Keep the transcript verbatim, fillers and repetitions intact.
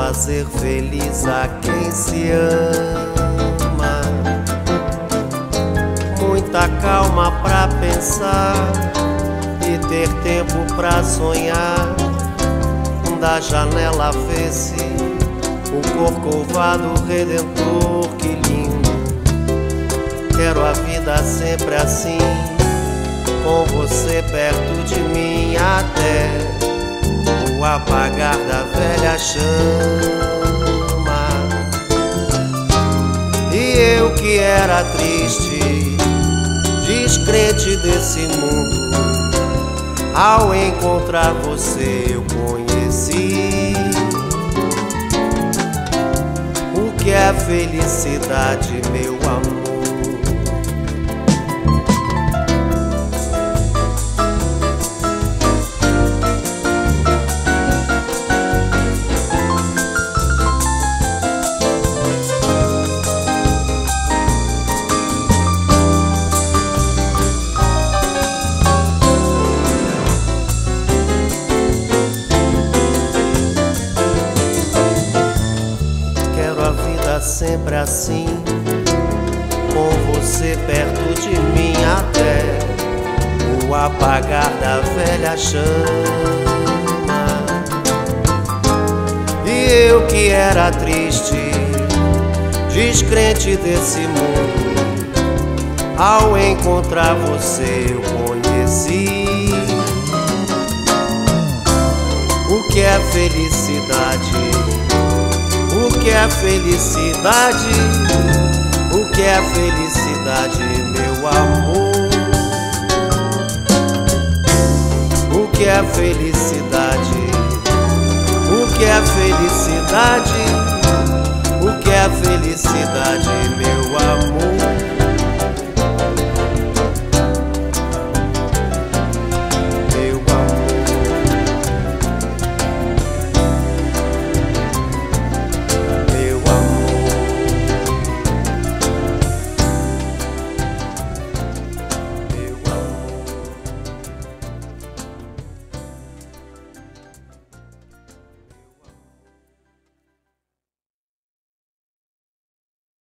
fazer feliz a quem se ama. Muita calma pra pensar e ter tempo pra sonhar. Da janela vê-se o Corcovado Redentor, que lindo. Quero a vida sempre assim, com você perto de mim, até o apagar da velha chama. E eu que era triste, descrente desse mundo, ao encontrar você eu conheci o que é felicidade, meu amor. Sempre assim, com você perto de mim, até o apagar da velha chama. E eu que era triste, descrente desse mundo, ao encontrar você eu conheci o que é felicidade. O que é felicidade? O que é felicidade, meu amor? O que é felicidade? O que é felicidade? O que é felicidade, meu amor?